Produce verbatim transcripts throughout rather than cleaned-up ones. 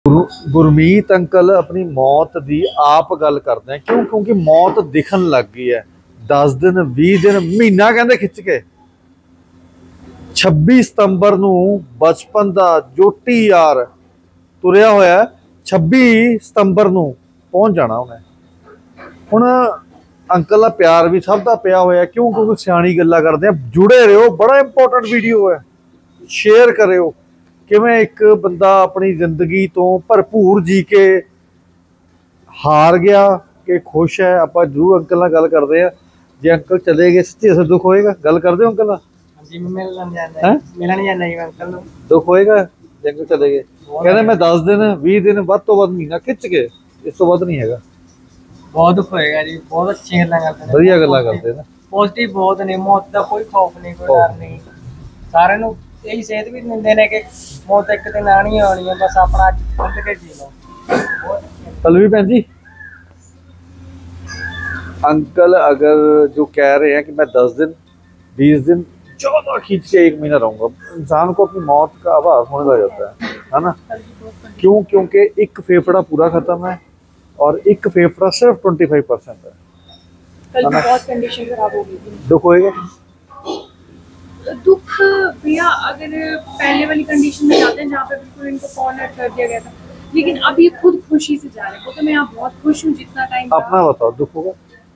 गुरु Gurmeet uncle अपनी मौत की आप गल करते हैं क्यों क्योंकि मौत दिखन लग गई है। दस दिन भी दिन महीना कहते खिंच के छब्बी सितंबर नूं बचपन का जोटी यार तुरया होया छब्बी सितंबर नूं पहुंच जाना उन्हें। हुण अंकल का प्यार भी सब का पिया होया क्यों क्योंकि सियाणी गल्लां करते हैं। जुड़े रहो, बड़ा इंपोर्टेंट वीडियो है, शेयर करो किवें एक बंदा अपनी जिंदगी तो भरपूर जी के हार गया कि खुश है। आप जरूर अंकल नाल गल करते हैं। जे अंकल चले गए सच्ची असर दुख होएगा? गल कर दो अंकल नाल। दुख होएगा जे अंकल चले गए। कहते मैं दस दिन भी दिन वध तो वध महीना खिंच के इस तो वध नहीं है। बहुत दुख होएगा जी। बहुत अच्छी गल्लां करते हैं, वधिया गल्लां करते हैं, पॉजिटिव बहुत ने। मौत का कोई खौफ नहीं, कोई डर नहीं। सारे नूं यही सेहत भी दिंदे ने कि मौत एक दिन आनी आनी है, बस अपना खुद के जी लो। पलवी भैन जी, अंकल अगर जो कह रहे हैं कि मैं दस दिन बीस दिन चौदह खींच के एक महीना रहूंगा, इंसान को अपनी मौत का आभास होने लग जाता है, है ना? क्यों? क्योंकि एक फेफड़ा पूरा खत्म है और एक फेफड़ा सिर्फ ट्वेंटी फाइव परसेंट है। कल भी बहुत कंडीशन खराब हो गई थी। दुख होएगा? दुख भैया अगर पहले वाली कंडीशन में जाते हैं जहाँ पे बिल्कुल इनको कॉर्नर कर दिया गया था, लेकिन अब ये खुद खुशी से जा रहे हैं। तो मैं यहाँ बहुत खुश हूँ जितना टाइम। अपना बताओ, दुख होगा?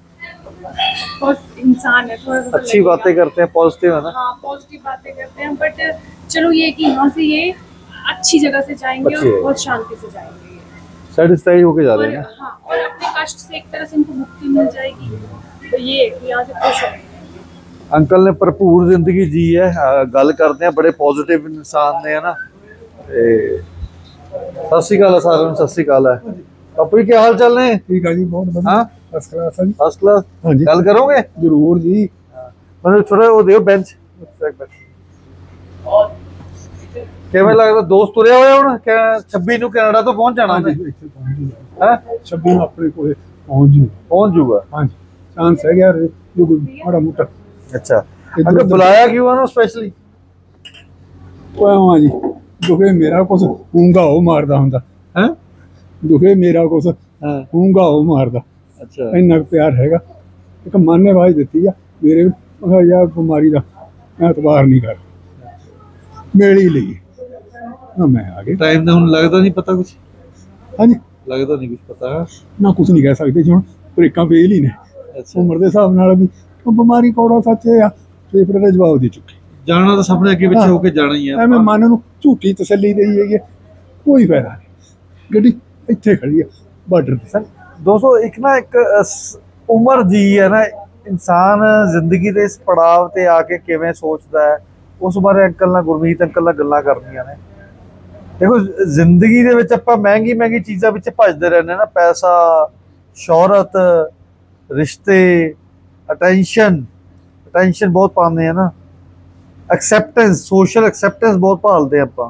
इंसान है, थोड़ा सा अच्छी बातें करते हैं, पॉजिटिव है ना? हाँ, पॉजिटिव बातें करते हैं, बट चलो ये कि यहाँ से ये अच्छी जगह से जाएंगे और बहुत शांति से जाएंगे, सेटिस्फाइड होके जा रहे हैं। हाँ, और अपने कष्ट से एक तरह से इनको मुक्ति मिल जाएगी, तो ये यहाँ से खुश हो। अंकल ने भरपूर जिंदगी जी है। गल करते हैं, बड़े पॉजिटिव इंसान ने, है ना? सत श्री अकाल सारे, सत श्री अकाल है। अपनी क्या हाल चाल ने? ठीक है जी, बहुत बढ़िया। फर्स्ट क्लास है जी। First class. हाँ जी, गल करोगे? जरूर जी। मैंने थोड़ा वो दियो बेंच। किवें लगदा दोस्त तुरया होया हुण? क्या छब्बी नूं कनाडा तो पहुंच जाना ने? हैं छब्बी नूं अपने कोले पहुंच जी पहुंच जूगा। हाँ जी, चांस है यार जो कोई बड़ा मोटा। अच्छा, अगर बुलाया क्यों है ना स्पेशली? हाँ जी, दुखे मेरा कुछ ऊंगा हो मारदा हुंदा है। दुखे मेरा कुछ ऊंगा हो मारदा। अच्छा, इन्ना प्यार हैगा। एक माने वाज दित्ती आ मेरे यार बीमारी दा एतबार नहीं कर मेल ही लई ना। मैं आ गया टाइम दा हुण लगदा नहीं पता कुछ। हाँ जी, लगदा नहीं कुछ पता ना, कुछ नहीं कह सकते जी। हुण ब्रेकां फेल ही ने। अच्छा, उम्र के हिसाब नाल भी बीमारी कौड़ा सच है, फेफड़े का जवाब दे चुके। जाना तो सबने अगे पिछे होके जाना ही है। एवें मन नूं झूठी तसल्ली देई है, कोई फायदा नहीं। गड्डी इत्थे खड़ी है बॉर्डर ते। दोस्तों, एक ना एक उम्र जी है ना, इंसान जिंदगी के इस पड़ाव ते आके किवें सोचदा है, उस बारे अंकल नाल गुरमीत अंकल नाल गल्लां करनियां ने। देखो, जिंदगी दे विच आपां महंगी महंगी चीज़ां पिछे भजदे रहने ना, पैसा, शोहरत, रिश्ते, अटेंशन अटेंशन बहुत पाते हैं ना, एक्सेप्टेंस, सोशल एक्सेप्टेंस बहुत भालते हैं आपां।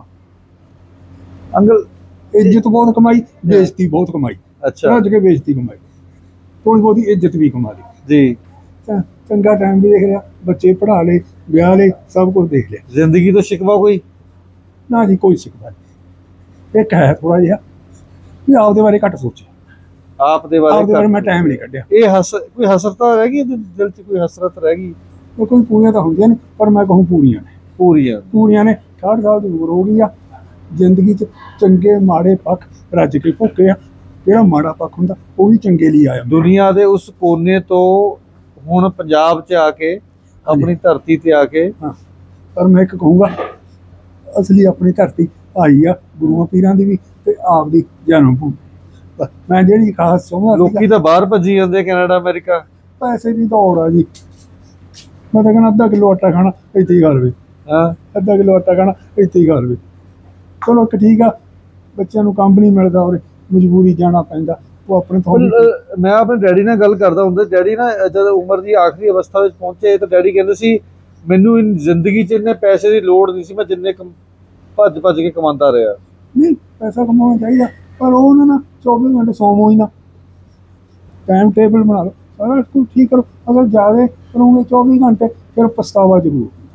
अंकल इज्जत बहुत कमाई, बेइज्जती बहुत कमाई। अच्छा, रज के बेइज्जती कमाई, थोड़ी बहुत इज्जत भी कमा ली जी। चंगा टाइम भी देख लिया, बच्चे पढ़ा ले, ब्याह ले, सब कुछ देख लिया। जिंदगी तो शिकवा कोई ना जी, कोई शिकवा नहीं। एक है थोड़ा जिहा भी आपदे बारे घट सोचे। आप दे बारे आपदे बारे मैं टाइम नहीं कढ़िया। ये हस कोई हसरता रह गई दिल च, कोई हसरत रह गई? तो कोई पूरियां तो होंदियां ने, पर मैं कहूँ पूरियां ने। पूरियां पूरियां ने अठाहठ साल की उम्र हो गई आ। जिंदगी च चंगे माड़े पक्ष रज के भुके आ। ਜਿਹੜਾ ਮਾੜਾ ਪੱਖ ਹੁੰਦਾ ਉਹ ਵੀ ਚੰਗੇ ਲਈ ਆਇਆ। दुनिया के उस कोने तो हुण पंजाब च आके अपनी धरती ते आके। हाँ, पर मैं एक कहूँगा असली अपनी धरती आई आ गुरुआं पीरां दी भी ते आप दी जन्म भूमि। मैं ਜਿਹੜੀ खास समझ लोकी तो बाहर भजी जांदे कनाडा अमेरिका। पैसे की दौड़ आ जी। मैं तो कहना अद्धा किलो आटा खाना इत्थे ही खा लवे। हाँ, अद्धा किलो आटा खाना इत्थे ही खा लवे। चलो ठीक आ, बच्चों नूं काम नहीं मिलता और मजबूरी जाना पैंदा। वो अपने थोड़ी मैं अपने डैडी नाल गल करदा हुंदा। डैडी ना जद उम्र की आखिरी अवस्था में पहुंचे तो डैडी कहंदे सी मैनू इन जिंदगी च इन्ने पैसे की लोड़ नहीं सी, मैं जिन्ने भज भज के कमांदा रहा। नहीं, पैसा कमाना चाहिए, पर वो ना चौबीस घंटे सोवो ही ना। टाइम टेबल बना लो, सारा कुछ ठीक करो। अगर ज़्यादा करोगे चौबीस घंटे फिर पछतावा जरूर।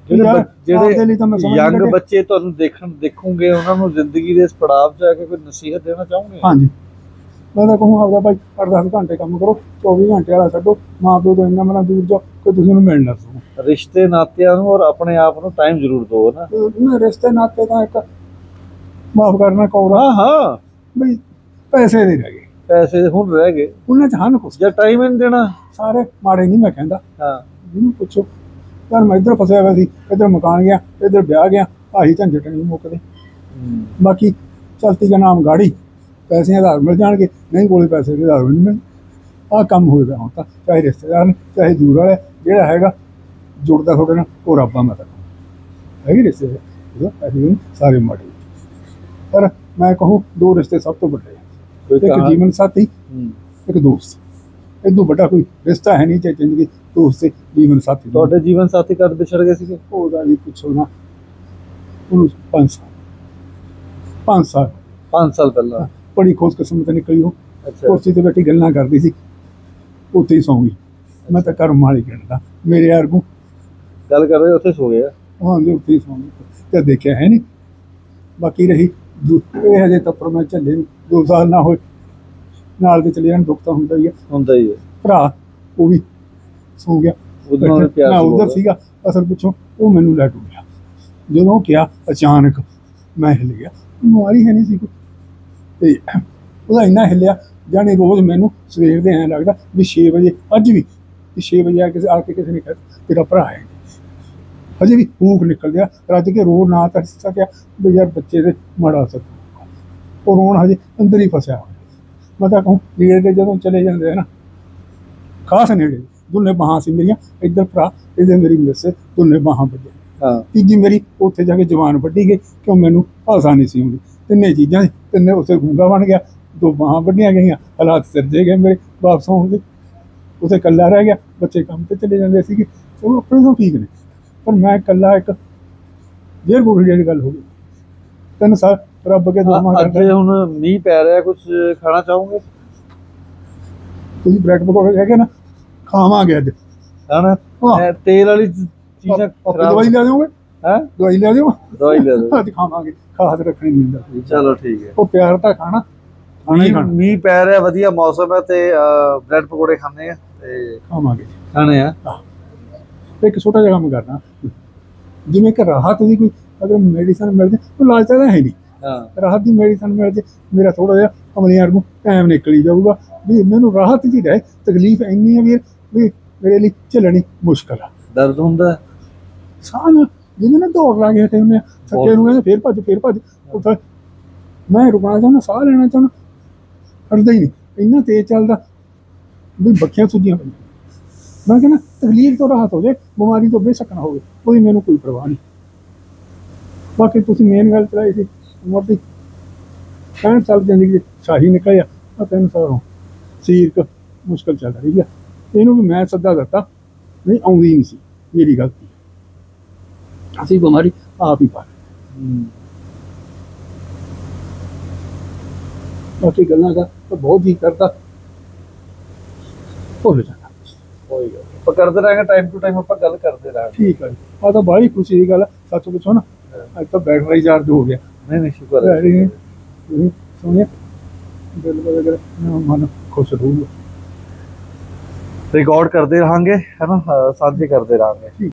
ਜਿਹੜੇ ਯਾਰ, ਬ- ਜਿਹੜੇ ਆਪਦੇ ਲਈ ਤਾਂ ਮੈਂ ਸਮਝ ਯੰਗ ਨਹੀਂ ਬੱਚੇ ਤੁਹਾਨੂੰ ਦੇਖਣ ਦੇਖੋਗੇ, ਉਹਨਾਂ ਨੂੰ ਜ਼ਿੰਦਗੀ ਦੇ ਇਸ ਪੜਾਅ 'ਚ ਆ ਕੇ ਕੋਈ ਨਸੀਹਤ ਦੇਣਾ ਚਾਹੋਗੇ? ਹਾਂਜੀ, ਮੈਂ ਤਾਂ ਕਹੂੰ ਆਪਦਾ ਭਾਈ ਅੱਠ ਦਸ ਘੰਟੇ ਕੰਮ ਕਰੋ, ਚੌਵੀ ਘੰਟੇ ਵਾਲਾ ਛੱਡੋ, ਮਾਂ ਪਿਓ ਤੋਂ ਇੰਨਾ ਮਨਾ ਦੂਰ ਜਾਓ ਕਿ ਤੁਸੀਂ ਉਹਨੂੰ ਮਿਲ ਨਾ ਸਕੋ। ਰਿਸ਼ਤੇ ਨਾਤਿਆਂ ਨੂੰ ਔਰ ਆਪਣੇ ਆਪ ਨੂੰ ਟਾਈਮ ਜ਼ਰੂਰ ਦਿਓ ਨਾ। ਮੈਂ ਰਿਸ਼ਤੇ ਨਾਤੇ ਤਾਂ ਇੱਕ ਮਾਫ ਕਰਨਾ ਕੌਰਾ ਹਾਂ ਹਾਂ, ਬਈ ਪੈਸੇ ਦੇ ਰਹਿ ਗਏ, ਪੈਸੇ ਹੁਣ ਰਹਿ ਗਏ ਉਹਨਾਂ ਚ ਹਨ ਕੁਛ, ਜਾਂ ਟਾਈਮ ਹੀ ਨਹੀਂ ਦੇਣਾ। ਸਾਰੇ ਮਾੜੇ ਨਹੀਂ ਮੈਂ ਕਹਿੰਦਾ, ਹਾਂ, ਜਿਹਨੂੰ ਪੁੱਛੋ ਯਾਰ ਮੈਂ ਇੱਧਰ ਫਸਿਆ ਹੋਇਆ ਸੀ, ਇੱਧਰ ਮਕਾਨ ਗਿਆ, ਇੱਧਰ ਵਿਆਹ ਗਿਆ, ਆਹੀ ਝੰਜਟ ਨਹੀਂ ਮੁੱਕਦੇ। ਬਾਕੀ ਚਲਤੀ ਦਾ ਨਾਮ ਗਾੜੀ, ਪੈਸੇ ਆਧਾਰ ਮਿਲ ਜਾਣਗੇ, ਨਹੀਂ ਕੋਲੇ ਪੈਸੇ ਦੇ ਆਧਾਰ ਨਹੀਂ ਮਿਲ। ਆਹ ਕੰਮ ਹੋਏਗਾ ਹੁਣ ਤਾਂ, ਚਾਹੇ ਰਿਸ਼ਤੇਦਾਰ ਨੇ ਚਾਹੇ ਦੂਰ ਵਾਲੇ, ਜਿਹੜਾ ਹੈਗਾ ਜੁੜਦਾ ਤੁਹਾਡੇ ਨਾਲ ਉਹ ਰੱਬ ਆ। ਮੈਂ ਤਾਂ ਹੈਗੀ ਰਿਸ਼ਤੇਦਾਰ ਪੈਸੇ ਨਹੀਂ ਸਾਰੇ ਮਾੜੇ, ਪਰ ਮੈਂ ਕਹੂੰ ਦੋ ਰਿਸ਼ਤੇ ਸਭ ਤੋਂ ਵੱਡੇ ਆ, ਇੱਕ ਜੀਵਨ ਸਾਥੀ, ਇੱਕ ਦੋਸਤ। ਇਦੋਂ ਵੱਡਾ ਕੋਈ ਰਿਸ਼ਤਾ ਹੈ ਨਹੀਂ ਚਾਹੇ ਜ਼ਿੰਦਗੀ ਦੋਸਤ ਜੀਵਨ ਸਾਥੀ। ਤੁਹਾਡੇ ਜੀਵਨ ਸਾਥੀ ਕਦ ਵਿਛੜ ਗਏ ਸੀਗੇ? ਉਹਦਾ ਨਹੀਂ ਪੁੱਛੋ ਨਾ, ਉਹਨੂੰ ਪੰਜ ਸਾਲ ਪੰਜ ਸਾਲ ਪੰਜ ਸਾਲ ਪਹਿਲਾਂ। ਬੜੀ ਖੁਸ਼ਕਿਸਮਤ ਨਿਕਲੀ ਉਹ, ਅੱਛਾ, ਕੁਰਸੀ ਤੇ ਬੈਠੀ ਗੱਲਾਂ ਕਰਦੀ ਸੀ, ਉੱਥੇ ਹੀ ਸੌਂ ਗਈ। ਮੈਂ ਤਾਂ ਕਰਮ ਵਾਲੀ ਗਿਣਦਾ, ਮੇਰੇ ਵਰਗੂ ਗੱਲ ਕਰ ਰਹੇ ਉੱਥੇ ਸੋ ਗਏ ਆ। ਹਾਂ ਜੀ, ਉੱਥੇ ਹੀ ਸੌਂ ਗਈ ਤੇ ਦੇਖਿਆ ਹੈ ਨਹੀਂ। ਬਾਕੀ ਰਹੀ ਦੂ- ਇਹ ਹਜੇ ਤੱਕ ਮੈਂ ਝੱਲੇ ਨੂੰ ਦੋ ਸਾਲ ਨਾ ਹੋਏ ਨਾਲ ਦੇ ਚਲੇ ਜਾਣ, ਦੁੱਖ ਤਾਂ ਹੁੰਦਾ ਹੀ ਹੈ। ਹੁੰਦਾ ਹੀ ਹੈ। ਭਰਾ ਉਹ ਵੀ ਸੌਂ ਗਿਆ, ਉਦੋਂ ਉਹਨੇ ਪਿਆਰ ਮੈਂ ਸੀ ਉਧਰ ਬਹੁਤ। ਸੀਗਾ, ਅਸਲ ਪਿੱਛੋਂ ਉਹ ਮੈਨੂੰ ਲੈ ਟੁੱਟਿਆ। ਜਦੋਂ ਉਹ ਕਿਹਾ ਅਚਾਨਕ ਮੈਂ ਹਿੱਲ ਗਿਆ, ਬਿਮਾਰੀ ਹੈ ਨਹੀਂ ਸੀ ਕੋਈ, ਤੇ ਉਹਦਾ ਇੰਨਾ ਹਿੱਲਿਆ ਜਾਣੀ ਰੋਜ਼ ਮੈਨੂੰ ਸਵੇਰ ਦੇ ਐਂ ਲੱਗਦਾ ਵੀ ਛੇ ਵਜੇ, ਅੱਜ ਵੀ ਛੇ ਵਜੇ ਆ ਕੇ ਆ ਕੇ ਕਿਸੇ ਨੇ ਕਿਹਾ ਤੇਰਾ ਭਰਾ ਹੈ, ਹਜੇ ਵੀ ਭੂਖ ਨਿਕਲ ਗਿਆ, ਰੱਜ ਕੇ ਰੋ ਨਾ ਤਾਂ ਸਕਿਆ ਵੀ ਯਾਰ ਬੱਚੇ ਦੇ ਮਾੜਾ ਅਸਰ, ਉਹ ਰੋਣ ਹਜੇ ਅੰਦਰ ਹੀ ਫਸਿਆ ਹੋਇਆ। ਮੈਂ ਤਾਂ ਕਹੂੰ ਨੇੜੇ ਦੇ ਜਦੋਂ ਚਲੇ ਜਾਂਦੇ ਆ ਨਾ, ਖਾਸ ਨੇੜੇ ਦੋਨੇ ਬਾਹਾਂ ਸੀ ਮੇਰੀਆਂ, ਇੱਧਰ ਭਰਾ ਇੱਧਰ ਮੇਰੀ ਮਿਸ, ਦੋਨੇ ਬਾਹਾਂ ਵੱਜੇ। ਹਾਂ, ਤੀਜੀ ਮੇਰੀ ਉੱਥੇ ਜਾ ਕੇ ਜਵਾਨ ਵੱਢੀ ਗਈ, ਕਿਉਂ ਮੈਨੂੰ ਭਾਸ਼ਾ ਨਹੀਂ ਸੀ ਆਉਂਦੀ। ਤਿੰਨੇ ਚੀਜ਼ਾਂ, ਤਿੰਨੇ ਉੱਥੇ ਗੂੰਗਾ ਬਣ ਗਿਆ, ਦੋ ਬਾਹਾਂ ਵੱਢੀਆਂ ਗਈਆਂ, ਹਾਲਾਤ ਸਿਰਜੇ ਗਏ ਮੇਰੇ ਵਾਪਸ ਆਉਣ ਦੇ। ਉੱਥੇ ਇਕੱਲਾ ਰਹਿ ਗਿਆ, ਬੱਚੇ ਕੰਮ ਤੇ ਚਲੇ ਜਾਂਦੇ ਸੀਗੇ, ਉਹ ਆਪਣੇ ਤੋਂ ਠੀਕ ਨੇ, ਪਰ ਮੈਂ ਇਕੱਲਾ ਇੱਕ ਜੇਰ ਗੋਲੀ ਜਿਹੜੀ ਗੱਲ ਹੋ ਗਈ। ਤਿੰਨ ਸਾਲ ਰੱਬ ਅੱਗੇ ਦੁਆਵਾਂ ਅੱਜ ਕਰਦਾ। ਹੁਣ ਮੀਂਹ ਪੈ ਰਿਹਾ, ਕੁਝ ਖਾਣਾ ਚਾਹੋਗੇ? ਤੁਸੀਂ ਬ੍ਰੈਡ ਪਕੌੜੇ ਕਹਿ ਕੇ ਨਾ ਖਾਵਾਂਗੇ ਅੱਜ, ਹਨਾ, ਹਾਂ। ਇਹ ਤੇਲ ਵਾਲੀ ਚੀਜ਼ਾਂ ਆਪੇ ਖਰਾਬ। ਦਵਾਈ ਲਿਆ ਦਿਓਗੇ? ਹੈ, ਦਵਾਈ ਲਿਆ ਦਿਓ, ਦਵਾਈ ਲੈ ਦੋ। ਅੱਜ ਖਾਵਾਂਗੇ, ਖਾਸ ਰੱਖਣੀ ਨਹੀਂ ਹੁੰਦਾ। ਚਲੋ ਠੀਕ ਹੈ। ਉਹ ਪਿਆਰ ਤਾਂ ਖਾਣਾ ਖਾਣਾ ਹੀ ਮੀਂਹ ਖਾਣਾ, ਮੀਂਹ ਪੈ ਰਿਹਾ, ਵਧੀਆ ਮੌਸਮ ਹੈ, ਤੇ ਬ੍ਰੈਡ ਪਕੌੜੇ ਖਾਣੇ ਆ ਤੇ ਖਾਵਾਂਗੇ। ਖਾਣੇ ਆ। ਇੱਕ ਛੋਟਾ ਜਿਹਾ ਕੰਮ ਕਰਨਾ, ਜਿਵੇਂ ਕਿ ਰਾਹਤ ਦੀ ਕੋਈ ਅਗਰ ਮੈਡੀਸਨ ਮਿਲ ਜੇ, ਉਹ ਇਲਾਜ ਤਾਂ ਹੈ ਨਹੀਂ, ਹਾਂ, ਰਾਹਤ ਦੀ ਮੈਡੀਸਨ ਮਿਲ ਜੇ, ਮੇਰਾ ਥੋੜਾ ਜਿਹਾ ਅਮਲੀਆਂ ਨੂੰ ਟਾਈਮ ਨਿਕਲੀ ਜਾਊਗਾ ਵੀ ਮੈਨੂੰ ਰਾਹਤ ਜੀ ਰਹੇ। ਤਕਲੀਫ ਇੰਨੀ ਹੈ ਵੀ ਵੀ ਮੇਰੇ ਲਈ ਝੱਲਣੀ ਮੁਸ਼ਕਲ ਆ। ਦਰਦ ਹੁੰਦਾ? ਸਾਹ ਨਾਲ ਜਿਵੇਂ ਨਾ ਦੌੜ ਲਾ ਕੇ ਹਟੇ ਹੁੰਦੇ ਆ, ਥੱਕੇ ਨੂੰ ਕਹਿੰਦੇ ਫੇਰ ਭੱਜ ਫੇਰ ਭੱਜ, ਉੱਥੇ ਮੈਂ ਰੁਕਣਾ ਚਾਹੁੰਦਾ, ਸਾਹ ਲੈਣਾ ਚਾਹੁੰਦਾ, ਹਟਦਾ ਹੀ ਨਹੀਂ, ਇੰਨਾ ਤੇਜ਼ ਚੱਲਦਾ ਵੀ ਬੱਖੀਆਂ ਸੁੱਜੀਆਂ ਪਈਆਂ। ਮੈਂ ਕਹਿੰਦਾ ਤਕਲੀਫ ਤੋਂ ਰਾਹਤ ਹੋ ਜਾਏ, ਬਿਮਾਰੀ ਤੋਂ ਬੇਸ਼ੱਕ ਨਾ ਹੋਵੇ, ਉਹਦੀ ਮੈਨੂੰ ਕੋਈ ਪਰਵਾਹ ਨਹੀਂ। ਬਾਕੀ ਤੁਸੀਂ ਮੇਨ ਗੱਲ ਚਲਾਈ ਸੀ ਉਮਰ ਦੀ, ਪੈਂਹਠ ਸਾਲ ਜ਼ਿੰਦਗੀ ਸ਼ਾਹੀ ਨਿਕਲਿਆ, ਆ ਤਿੰਨ ਸਾਲੋਂ ਸਰੀਰਕ ਮੁਸ਼ਕਲ ਚੱਲ ਰਹੀ ਆ। ਇਹਨੂੰ ਵੀ ਮੈਂ ਸੱਦਾ ਦਿੱਤਾ, ਨਹੀਂ ਆਉਂਦੀ ਨਹੀਂ ਸੀ, ਮੇਰੀ ਗਲਤੀ, ਅਸੀਂ ਬਿਮਾਰੀ ਆਪ ਹੀ ਪਾ ਲਈ। ਬਾਕੀ ਗੱਲਾਂ ਦਾ ਤਾਂ ਬਹੁਤ ਜੀ ਕਰਦਾ ਭੁੱਲ ਜਾਣਾ। ਕੋਈ ਗੱਲ ਨੀ। ਆਪਾਂ ਕਰਦੇ ਰਹਾਂਗੇ, ਟਾਈਮ ਟੂ ਟਾਈਮ ਆਪਾਂ ਗੱਲ ਕਰਦੇ ਰਹਾਂਗੇ। ਠੀਕ ਹੈ ਜੀ, ਆਹ ਤਾਂ ਬੜੀ ਖੁਸ਼ੀ ਦੀ ਗੱਲ ਆ, ਸੱਚ ਪੁੱਛੋ ਨਾ, ਅੱਜ ਤਾਂ ਬੈਟਰੀ ਚਾਰਜ ਹੋ ਗਿਆ। ਨਹੀਂ ਨਹੀਂ, ਸ਼ੁਕਰ ਹੈ। ਬੈਟਰੀ ਤੁਸੀਂ ਸੁਣਿਆ ਦਿਲ ਵਗੈਰਾ ਮਨ ਖੁਸ਼ ਰਹੂਗਾ। ਰਿਕਾਰਡ ਕਰਦੇ ਰਹਾਂਗੇ, ਹੈ ਨਾ, ਸਾਂਝੇ ਕਰਦੇ ਰਹਾਂਗੇ।